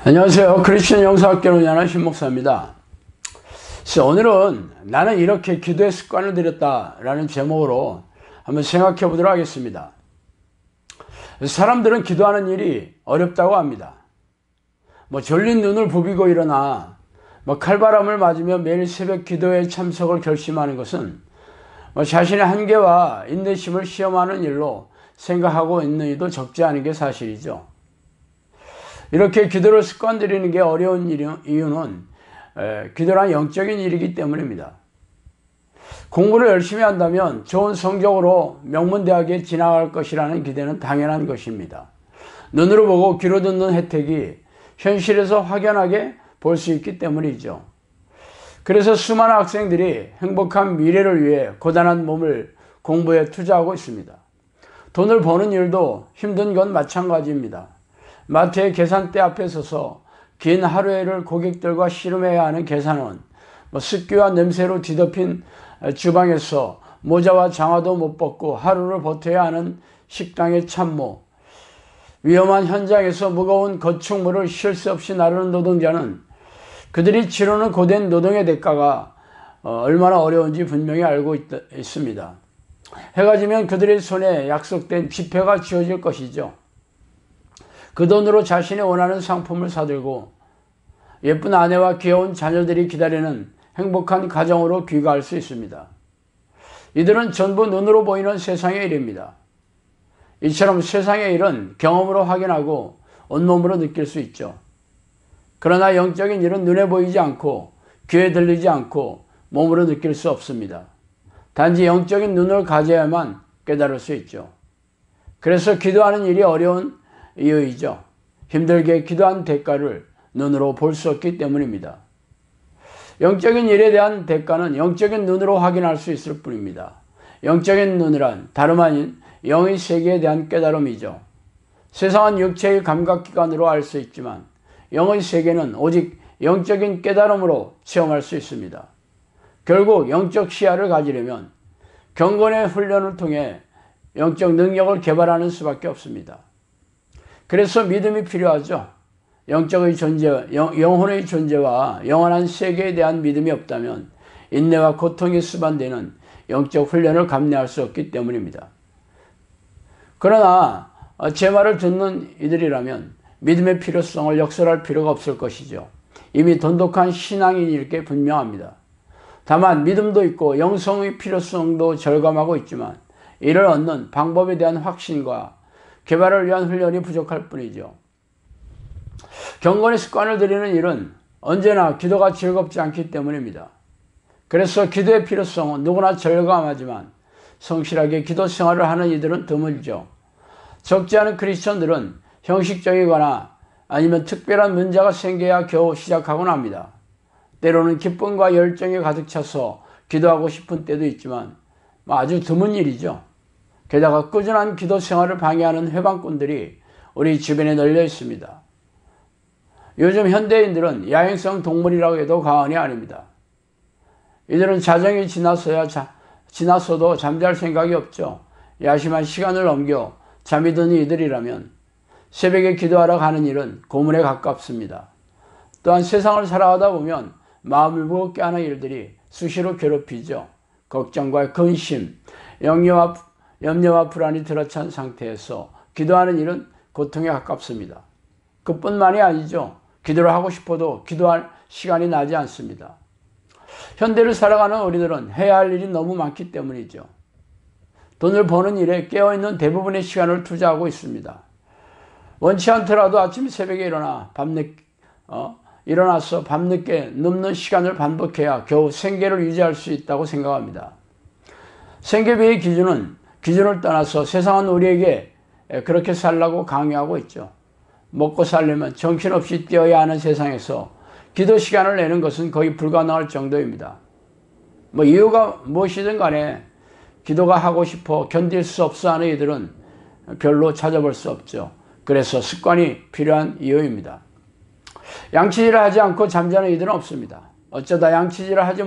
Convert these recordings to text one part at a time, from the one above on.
안녕하세요. 크리스천 영성학교를 운영하는 신목사입니다. 오늘은 나는 이렇게 기도의 습관을 들였다 라는 제목으로 한번 생각해 보도록 하겠습니다. 사람들은 기도하는 일이 어렵다고 합니다. 졸린 눈을 부비고 일어나 칼바람을 맞으며 매일 새벽 기도에 참석을 결심하는 것은 자신의 한계와 인내심을 시험하는 일로 생각하고 있는 이도 적지 않은 게 사실이죠. 이렇게 기도를 습관 들이는 게 어려운 이유는 기도란 영적인 일이기 때문입니다. 공부를 열심히 한다면 좋은 성적으로 명문대학에 진학할 것이라는 기대는 당연한 것입니다. 눈으로 보고 귀로 듣는 혜택이 현실에서 확연하게 볼 수 있기 때문이죠. 그래서 수많은 학생들이 행복한 미래를 위해 고단한 몸을 공부에 투자하고 있습니다. 돈을 버는 일도 힘든 건 마찬가지입니다. 마트의 계산대 앞에 서서 긴 하루를 고객들과 씨름해야 하는 계산원, 습기와 냄새로 뒤덮인 주방에서 모자와 장화도 못 벗고 하루를 버텨야 하는 식당의 참모, 위험한 현장에서 무거운 건축물을 쉴 새 없이 나르는 노동자는 그들이 치르는 고된 노동의 대가가 얼마나 어려운지 분명히 알고 있습니다. 해가 지면 그들의 손에 약속된 지폐가 쥐어질 것이죠. 그 돈으로 자신이 원하는 상품을 사들고 예쁜 아내와 귀여운 자녀들이 기다리는 행복한 가정으로 귀가할 수 있습니다. 이들은 전부 눈으로 보이는 세상의 일입니다. 이처럼 세상의 일은 경험으로 확인하고 온몸으로 느낄 수 있죠. 그러나 영적인 일은 눈에 보이지 않고 귀에 들리지 않고 몸으로 느낄 수 없습니다. 단지 영적인 눈을 가져야만 깨달을 수 있죠. 그래서 기도하는 일이 어려운 이유이죠. 힘들게 기도한 대가를 눈으로 볼 수 없기 때문입니다. 영적인 일에 대한 대가는 영적인 눈으로 확인할 수 있을 뿐입니다. 영적인 눈이란 다름 아닌 영의 세계에 대한 깨달음이죠. 세상은 육체의 감각기관으로 알 수 있지만 영의 세계는 오직 영적인 깨달음으로 체험할 수 있습니다. 결국 영적 시야를 가지려면 경건의 훈련을 통해 영적 능력을 개발하는 수밖에 없습니다. 그래서 믿음이 필요하죠. 영적의 존재, 영혼의 존재와 영원한 세계에 대한 믿음이 없다면 인내와 고통이 수반되는 영적 훈련을 감내할 수 없기 때문입니다. 그러나 제 말을 듣는 이들이라면 믿음의 필요성을 역설할 필요가 없을 것이죠. 이미 돈독한 신앙인일 게 분명합니다. 다만 믿음도 있고 영성의 필요성도 절감하고 있지만 이를 얻는 방법에 대한 확신과 개발을 위한 훈련이 부족할 뿐이죠. 경건의 습관을 들이는 일은 언제나 기도가 즐겁지 않기 때문입니다. 그래서 기도의 필요성은 누구나 절감하지만 성실하게 기도 생활을 하는 이들은 드물죠. 적지 않은 크리스천들은 형식적이거나 아니면 특별한 문제가 생겨야 겨우 시작하곤 합니다. 때로는 기쁨과 열정이 가득 차서 기도하고 싶은 때도 있지만 아주 드문 일이죠. 게다가 꾸준한 기도 생활을 방해하는 회방꾼들이 우리 주변에 널려 있습니다. 요즘 현대인들은 야행성 동물이라고 해도 과언이 아닙니다. 이들은 자정이 지났어도 잠잘 생각이 없죠. 야심한 시간을 넘겨 잠이 드는 이들이라면 새벽에 기도하러 가는 일은 고문에 가깝습니다. 또한 세상을 살아가다 보면 마음을 무겁게 하는 일들이 수시로 괴롭히죠. 걱정과 근심, 염려와 불안이 들어찬 상태에서 기도하는 일은 고통에 가깝습니다. 그뿐만이 아니죠. 기도를 하고 싶어도 기도할 시간이 나지 않습니다. 현대를 살아가는 우리들은 해야 할 일이 너무 많기 때문이죠. 돈을 버는 일에 깨어있는 대부분의 시간을 투자하고 있습니다. 원치 않더라도 아침 새벽에 일어나서 밤늦게 눕는 시간을 반복해야 겨우 생계를 유지할 수 있다고 생각합니다. 생계비의 기준을 떠나서 세상은 우리에게 그렇게 살라고 강요하고 있죠. 먹고 살려면 정신없이 뛰어야 하는 세상에서 기도 시간을 내는 것은 거의 불가능할 정도입니다. 이유가 무엇이든 간에 기도가 하고 싶어 견딜 수 없어 하는 이들은 별로 찾아볼 수 없죠. 그래서 습관이 필요한 이유입니다. 양치질을 하지 않고 잠자는 이들은 없습니다. 어쩌다 양치질을 하지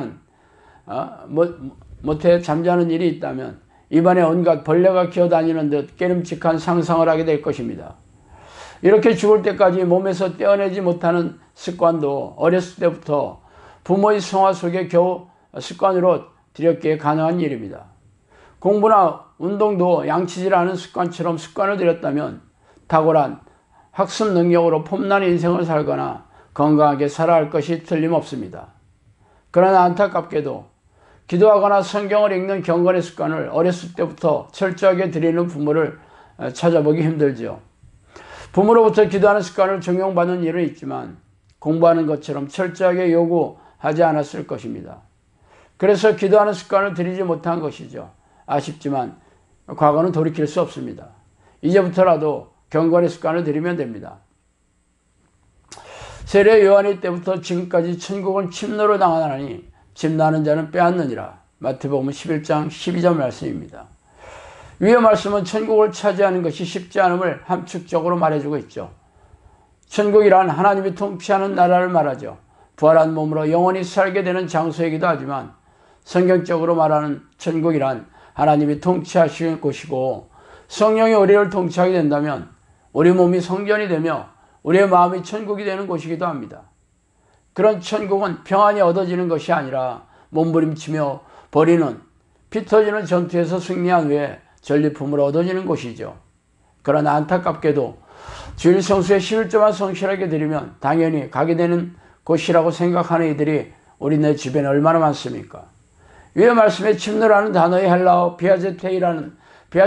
못해 잠자는 일이 있다면 입안에 온갖 벌레가 기어다니는 듯 깨름칙한 상상을 하게 될 것입니다. 이렇게 죽을 때까지 몸에서 떼어내지 못하는 습관도 어렸을 때부터 부모의 성화 속에 겨우 습관으로 들였기에 가능한 일입니다. 공부나 운동도 양치질 않은 습관처럼 습관을 들였다면 탁월한 학습 능력으로 폼난 인생을 살거나 건강하게 살아야 할 것이 틀림없습니다. 그러나 안타깝게도 기도하거나 성경을 읽는 경건의 습관을 어렸을 때부터 철저하게 들이는 부모를 찾아보기 힘들죠. 부모로부터 기도하는 습관을 적용받는 일은 있지만 공부하는 것처럼 철저하게 요구하지 않았을 것입니다. 그래서 기도하는 습관을 들이지 못한 것이죠. 아쉽지만 과거는 돌이킬 수 없습니다. 이제부터라도 경건의 습관을 들이면 됩니다. 세례 요한의 때부터 지금까지 천국은 침노로 당하나니 침나는 자는 빼앗느니라. 마태복음 11장 12절 말씀입니다. 위의 말씀은 천국을 차지하는 것이 쉽지 않음을 함축적으로 말해주고 있죠. 천국이란 하나님이 통치하는 나라를 말하죠. 부활한 몸으로 영원히 살게 되는 장소이기도 하지만 성경적으로 말하는 천국이란 하나님이 통치하시는 곳이고 성령이 우리를 통치하게 된다면 우리 몸이 성전이 되며 우리의 마음이 천국이 되는 곳이기도 합니다. 그런 천국은 평안이 얻어지는 것이 아니라 몸부림치며 버리는 피 터지는 전투에서 승리한 후에 전리품으로 얻어지는 곳이죠. 그러나 안타깝게도 주일 성수의 11조만 성실하게 드리면 당연히 가게 되는 곳이라고 생각하는 이들이 우리네 주변에 얼마나 많습니까? 위의 말씀에 침노라는 단어의 헬라어 비아제타이라는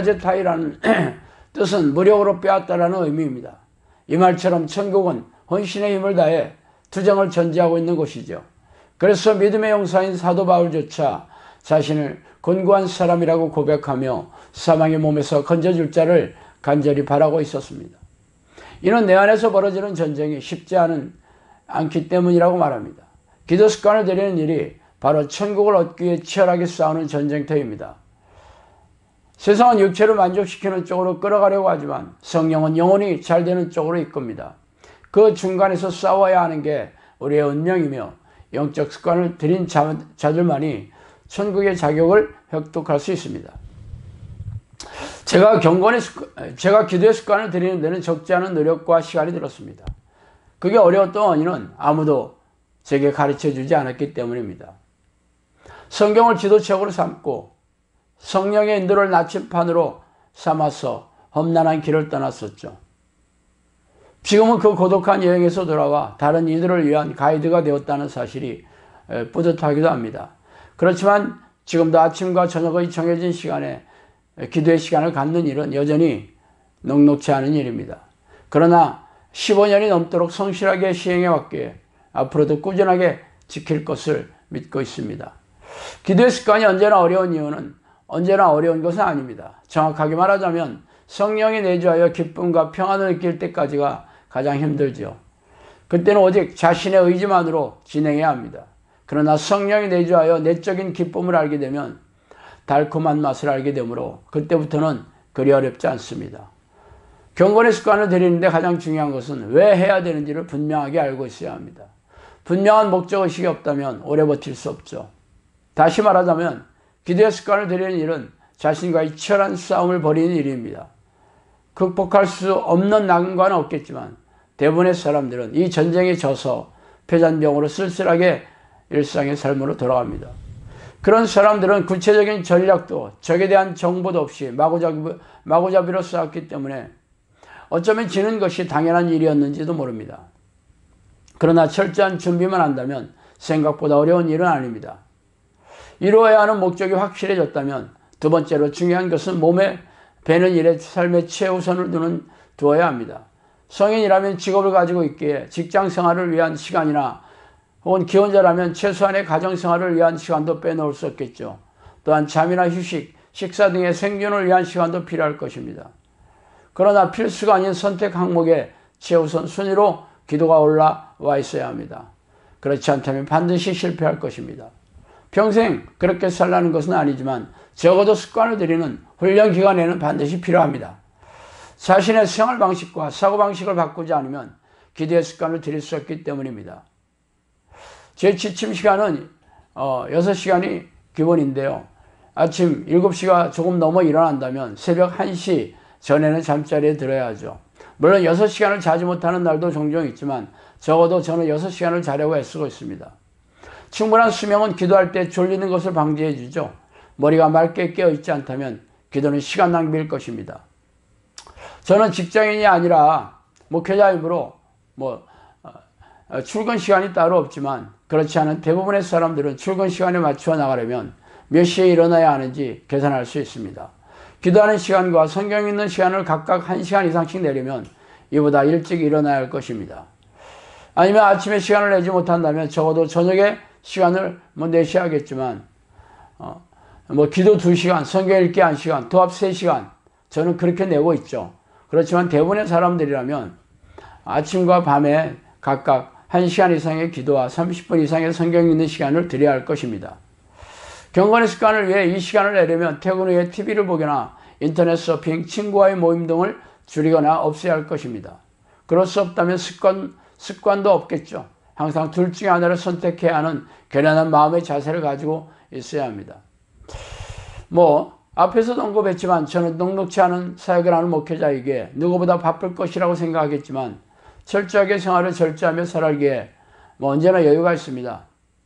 뜻은 무력으로 빼앗다라는 의미입니다. 이 말처럼 천국은 헌신의 힘을 다해 투정을 전제하고 있는 곳이죠. 그래서 믿음의 용사인 사도 바울조차 자신을 곤고한 사람이라고 고백하며 사망의 몸에서 건져줄 자를 간절히 바라고 있었습니다. 이는 내 안에서 벌어지는 전쟁이 쉽지 않기 때문이라고 말합니다. 기도 습관을 들이는 일이 바로 천국을 얻기 위해 치열하게 싸우는 전쟁터입니다. 세상은 육체를 만족시키는 쪽으로 끌어가려고 하지만 성령은 영혼이 잘 되는 쪽으로 이끕니다. 그 중간에서 싸워야 하는 게 우리의 운명이며 영적 습관을 들인 자들만이 천국의 자격을 획득할 수 있습니다. 제가 기도의 습관을 들이는 데는 적지 않은 노력과 시간이 들었습니다. 그게 어려웠던 원인은 아무도 제게 가르쳐주지 않았기 때문입니다. 성경을 지도책으로 삼고 성령의 인도를 나침판으로 삼아서 험난한 길을 떠났었죠. 지금은 그 고독한 여행에서 돌아와 다른 이들을 위한 가이드가 되었다는 사실이 뿌듯하기도 합니다. 그렇지만 지금도 아침과 저녁의 정해진 시간에 기도의 시간을 갖는 일은 여전히 녹록치 않은 일입니다. 그러나 15년이 넘도록 성실하게 시행해 왔기에 앞으로도 꾸준하게 지킬 것을 믿고 있습니다. 기도의 습관이 언제나 어려운 이유는 언제나 어려운 것은 아닙니다. 정확하게 말하자면 성령이 내주하여 기쁨과 평안을 느낄 때까지가 가장 힘들죠. 그때는 오직 자신의 의지만으로 진행해야 합니다. 그러나 성령이 내주하여 내적인 기쁨을 알게 되면 달콤한 맛을 알게 되므로 그때부터는 그리 어렵지 않습니다. 경건의 습관을 들이는데 가장 중요한 것은 왜 해야 되는지를 분명하게 알고 있어야 합니다. 분명한 목적의식이 없다면 오래 버틸 수 없죠. 다시 말하자면 기도의 습관을 들이는 일은 자신과의 치열한 싸움을 벌이는 일입니다. 극복할 수 없는 난관은 없겠지만 대부분의 사람들은 이 전쟁에 져서 패잔병으로 쓸쓸하게 일상의 삶으로 돌아갑니다. 그런 사람들은 구체적인 전략도 적에 대한 정보도 없이 마구잡이로 싸웠기 때문에 어쩌면 지는 것이 당연한 일이었는지도 모릅니다. 그러나 철저한 준비만 한다면 생각보다 어려운 일은 아닙니다. 이루어야 하는 목적이 확실해졌다면 두 번째로 중요한 것은 몸에 배는 일에 삶의 최우선을 두어야 합니다. 성인이라면 직업을 가지고 있기에 직장 생활을 위한 시간이나 혹은 기혼자라면 최소한의 가정생활을 위한 시간도 빼놓을 수 없겠죠. 또한 잠이나 휴식, 식사 등의 생존을 위한 시간도 필요할 것입니다. 그러나 필수가 아닌 선택 항목에 최우선 순위로 기도가 올라와 있어야 합니다. 그렇지 않다면 반드시 실패할 것입니다. 평생 그렇게 살라는 것은 아니지만 적어도 습관을 들이는 훈련 기간에는 반드시 필요합니다. 자신의 생활 방식과 사고 방식을 바꾸지 않으면 기도의 습관을 들일 수 없기 때문입니다. 제 취침 시간은 6시간이 기본인데요. 아침 7시가 조금 넘어 일어난다면 새벽 1시 전에는 잠자리에 들어야 하죠. 물론 6시간을 자지 못하는 날도 종종 있지만 적어도 저는 6시간을 자려고 애쓰고 있습니다. 충분한 수명은 기도할 때 졸리는 것을 방지해 주죠. 머리가 맑게 깨어있지 않다면 기도는 시간 낭비일 것입니다. 저는 직장인이 아니라 목회자이므로 출근 시간이 따로 없지만 그렇지 않은 대부분의 사람들은 출근 시간에 맞추어 나가려면 몇 시에 일어나야 하는지 계산할 수 있습니다. 기도하는 시간과 성경 읽는 시간을 각각 1시간 이상씩 내려면 이보다 일찍 일어나야 할 것입니다. 아니면 아침에 시간을 내지 못한다면 적어도 저녁에 시간을 내셔야겠지만 기도 2시간, 성경 읽기 1시간, 도합 3시간 저는 그렇게 내고 있죠. 그렇지만 대부분의 사람들이라면 아침과 밤에 각각 1시간 이상의 기도와 30분 이상의 성경 읽는 시간을 드려야 할 것입니다. 경건의 습관을 위해 이 시간을 내려면 퇴근 후에 TV를 보거나 인터넷 서핑, 친구와의 모임 등을 줄이거나 없애야 할 것입니다. 그럴 수 없다면 습관도 없겠죠. 항상 둘 중에 하나를 선택해야 하는 결연한 마음의 자세를 가지고 있어야 합니다. 앞에서도 언급했지만 저는 넉넉지 않은 사역을 하는 목회자에게 누구보다 바쁠 것이라고 생각하겠지만 철저하게 생활을 절제하며 살기에 언제나 여유가 있습니다.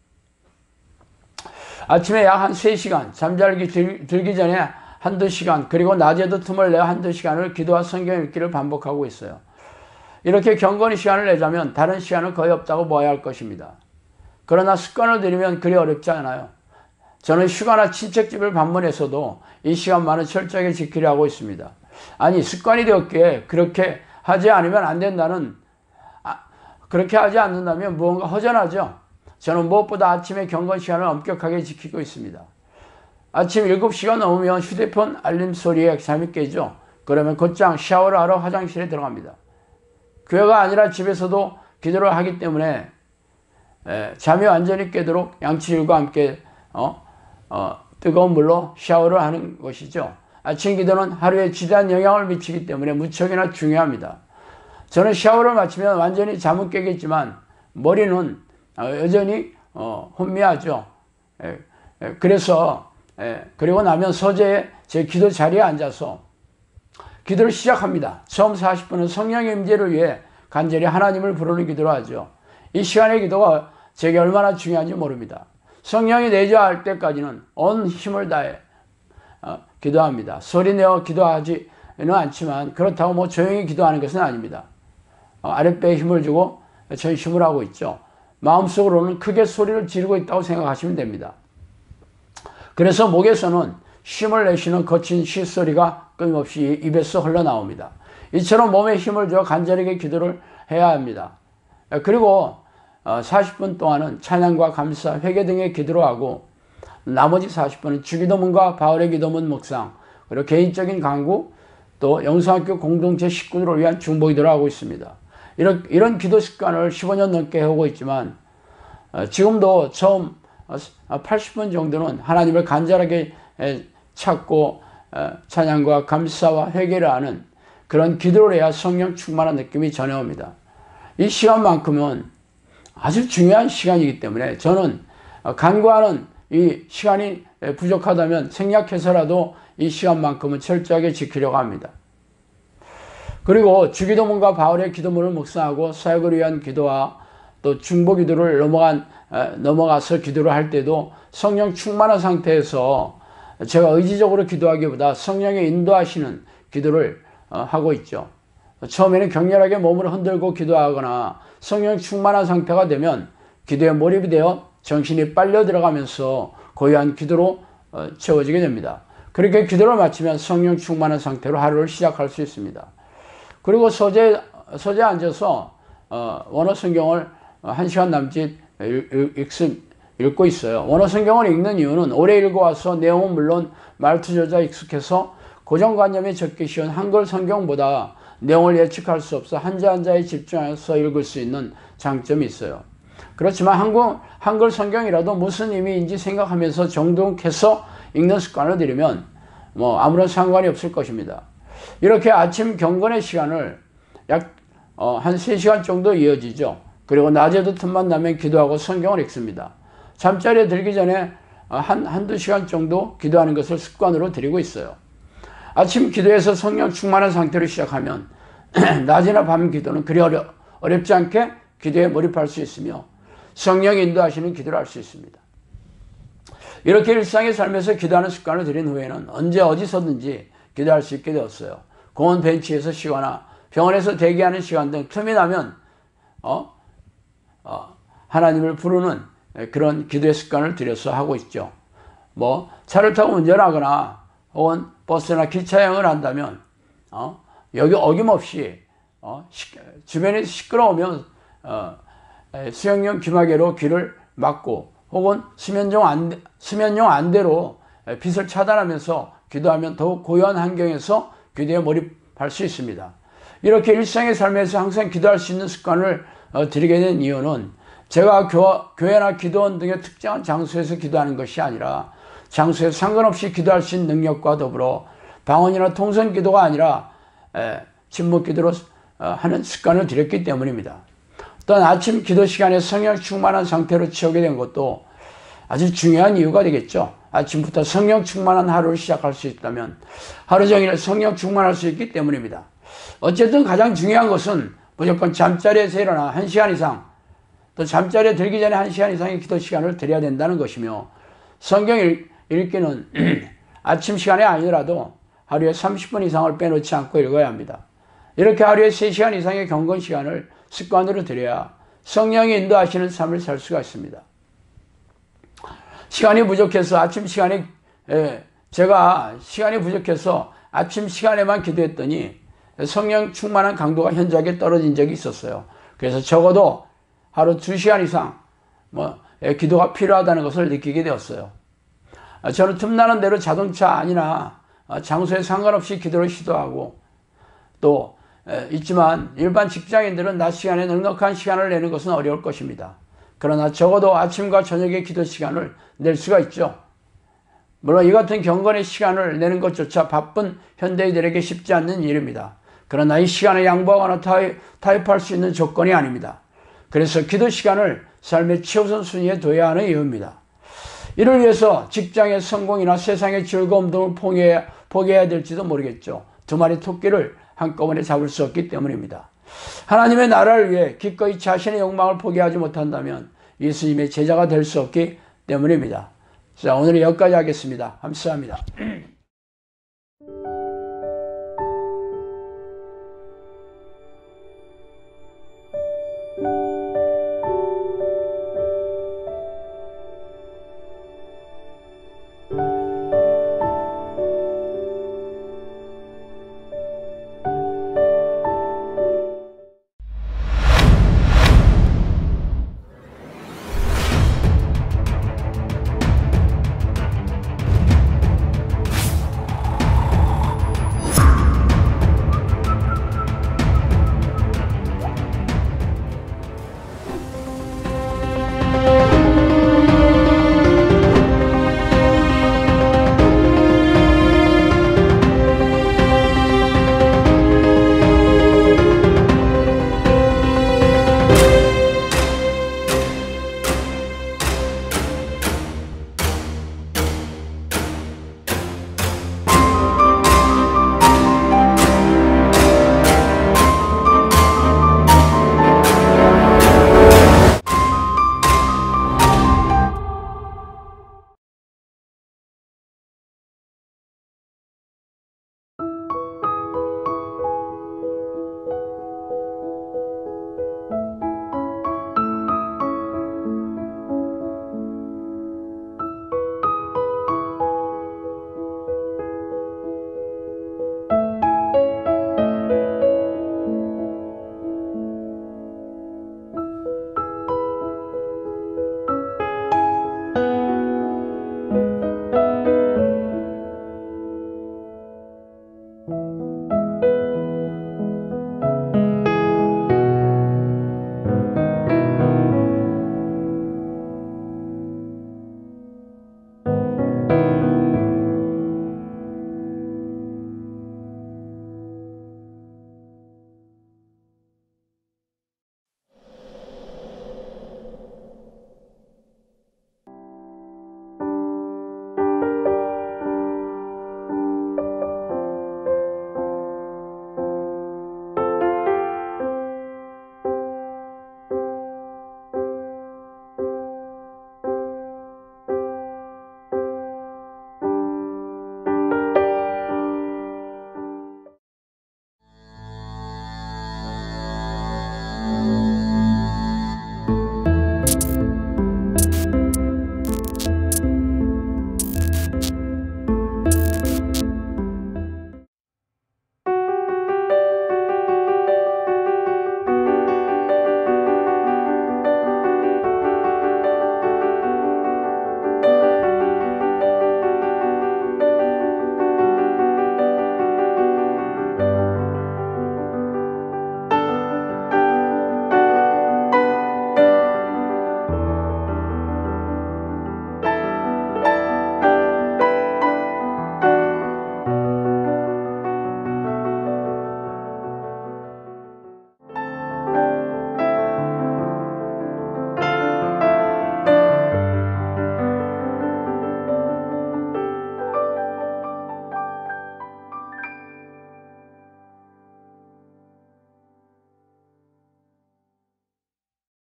아침에 약 한 3시간, 잠자기 들기 전에 한두 시간, 그리고 낮에도 틈을 내어 한두 시간을 기도와 성경 읽기를 반복하고 있어요. 이렇게 경건히 시간을 내자면 다른 시간은 거의 없다고 봐야 할 것입니다. 그러나 습관을 들이면 그리 어렵지 않아요. 저는 휴가나 친척집을 방문해서도 이 시간만은 철저하게 지키려 하고 있습니다. 아니, 습관이 되었기에 그렇게 하지 않으면 안 된다는, 그렇게 하지 않는다면 무언가 허전하죠. 저는 무엇보다 아침에 경건 시간을 엄격하게 지키고 있습니다. 아침 7시가 넘으면 휴대폰 알림 소리에 잠이 깨죠. 그러면 곧장 샤워를 하러 화장실에 들어갑니다. 교회가 아니라 집에서도 기도를 하기 때문에 잠이 완전히 깨도록 양치질과 함께 뜨거운 물로 샤워를 하는 것이죠. 아침 기도는 하루에 지대한 영향을 미치기 때문에 무척이나 중요합니다. 저는 샤워를 마치면 완전히 잠은 깨겠지만 머리는 여전히 혼미하죠. 그리고 나면 서재에 제 기도 자리에 앉아서 기도를 시작합니다. 처음 40분은 성령의 임재를 위해 간절히 하나님을 부르는 기도를 하죠. 이 시간의 기도가 제게 얼마나 중요한지 모릅니다. 성령이 내주할 때까지는 온 힘을 다해 기도합니다. 소리내어 기도하지는 않지만 그렇다고 조용히 기도하는 것은 아닙니다. 아랫배에 힘을 주고 전심을 하고 있죠. 마음속으로는 크게 소리를 지르고 있다고 생각하시면 됩니다. 그래서 목에서는 쉼을 내쉬는 거친 쉬소리가 끊임없이 입에서 흘러나옵니다. 이처럼 몸에 힘을 줘 간절하게 기도를 해야 합니다. 그리고 40분 동안은 찬양과 감사, 회개 등의 기도를 하고 나머지 40분은 주기도문과 바울의 기도문 묵상, 그리고 개인적인 강구, 또 영성학교 공동체 식구들을 위한 중보기도를 하고 있습니다. 이런 기도 습관을 15년 넘게 해오고 있지만 지금도 처음 80분 정도는 하나님을 간절하게 찾고 찬양과 감사와 회개를 하는 그런 기도를 해야 성령 충만한 느낌이 전해옵니다. 이 시간만큼은 아주 중요한 시간이기 때문에 저는 간구하는 이 시간이 부족하다면 생략해서라도 이 시간만큼은 철저하게 지키려고 합니다. 그리고 주기도문과 바울의 기도문을 묵상하고 사역을 위한 기도와 또 중보기도를 넘어가서 기도를 할 때도 성령 충만한 상태에서 제가 의지적으로 기도하기보다 성령의 인도하시는 기도를 하고 있죠. 처음에는 격렬하게 몸을 흔들고 기도하거나 성령 충만한 상태가 되면 기도에 몰입이 되어 정신이 빨려 들어가면서 고요한 기도로 채워지게 됩니다. 그렇게 기도를 마치면 성령 충만한 상태로 하루를 시작할 수 있습니다. 그리고 서재에 앉아서 원어 성경을 1시간 남짓 읽고 있어요. 원어 성경을 읽는 이유는 오래 읽어와서 내용은 물론 말투 조차 익숙해서 고정관념에 적기 쉬운 한글 성경보다 내용을 예측할 수 없어 한자 한자에 집중해서 읽을 수 있는 장점이 있어요. 그렇지만 한글 성경이라도 무슨 의미인지 생각하면서 정독해서 읽는 습관을 들이면 아무런 상관이 없을 것입니다. 이렇게 아침 경건의 시간을 약 한 3시간 정도 이어지죠. 그리고 낮에도 틈만 나면 기도하고 성경을 읽습니다. 잠자리에 들기 전에 한두 시간 정도 기도하는 것을 습관으로 들이고 있어요. 아침 기도에서 성령 충만한 상태로 시작하면 낮이나 밤 기도는 그리 어렵지 않게 기도에 몰입할 수 있으며 성령이 인도하시는 기도를 할 수 있습니다. 이렇게 일상의 삶에서 기도하는 습관을 들인 후에는 언제 어디서든지 기도할 수 있게 되었어요. 공원 벤치에서 쉬거나 병원에서 대기하는 시간 등 틈이 나면 하나님을 부르는 그런 기도의 습관을 들여서 하고 있죠. 뭐 차를 타고 운전하거나 혹은 버스나 기차여행을 한다면 여기 어김없이 주변이 시끄러우면 수영용 귀마개로 귀를 막고 혹은 수면용 안대로 빛을 차단하면서 기도하면 더욱 고요한 환경에서 기도에 몰입할 수 있습니다. 이렇게 일상의 삶에서 항상 기도할 수 있는 습관을 들이게 된 이유는 제가 교회나 기도원 등의 특정한 장소에서 기도하는 것이 아니라 장소에 상관없이 기도할 수 있는 능력과 더불어 방언이나 통성 기도가 아니라 침묵 기도로 하는 습관을 들였기 때문입니다. 또한 아침 기도 시간에 성령 충만한 상태로 채우게 된 것도 아주 중요한 이유가 되겠죠. 아침부터 성령 충만한 하루를 시작할 수 있다면 하루 종일 성령 충만할 수 있기 때문입니다. 어쨌든 가장 중요한 것은 무조건 잠자리에서 일어나 1시간 이상, 또 잠자리에 들기 전에 1시간 이상의 기도 시간을 드려야 된다는 것이며, 성경 읽기는 아침 시간이 아니더라도 하루에 30분 이상을 빼놓지 않고 읽어야 합니다. 이렇게 하루에 3시간 이상의 경건 시간을 습관으로 들여야 성령이 인도하시는 삶을 살 수가 있습니다. 제가 시간이 부족해서 아침 시간에만 기도했더니 성령 충만한 강도가 현저하게 떨어진 적이 있었어요. 그래서 적어도 하루 2시간 이상 기도가 필요하다는 것을 느끼게 되었어요. 저는 틈나는 대로 자동차 안이나 장소에 상관없이 기도를 시도하고 또 있지만 일반 직장인들은 낮 시간에 넉넉한 시간을 내는 것은 어려울 것입니다. 그러나 적어도 아침과 저녁에 기도 시간을 낼 수가 있죠. 물론 이 같은 경건의 시간을 내는 것조차 바쁜 현대인들에게 쉽지 않는 일입니다. 그러나 이 시간을 양보하거나 타협할 수 있는 조건이 아닙니다. 그래서 기도 시간을 삶의 최우선 순위에 둬야 하는 이유입니다. 이를 위해서 직장의 성공이나 세상의 즐거움 등을 포기해야 될지도 모르겠죠. 2마리 토끼를 한꺼번에 잡을 수 없기 때문입니다. 하나님의 나라를 위해 기꺼이 자신의 욕망을 포기하지 못한다면 예수님의 제자가 될 수 없기 때문입니다. 자, 오늘은 여기까지 하겠습니다. 감사합니다.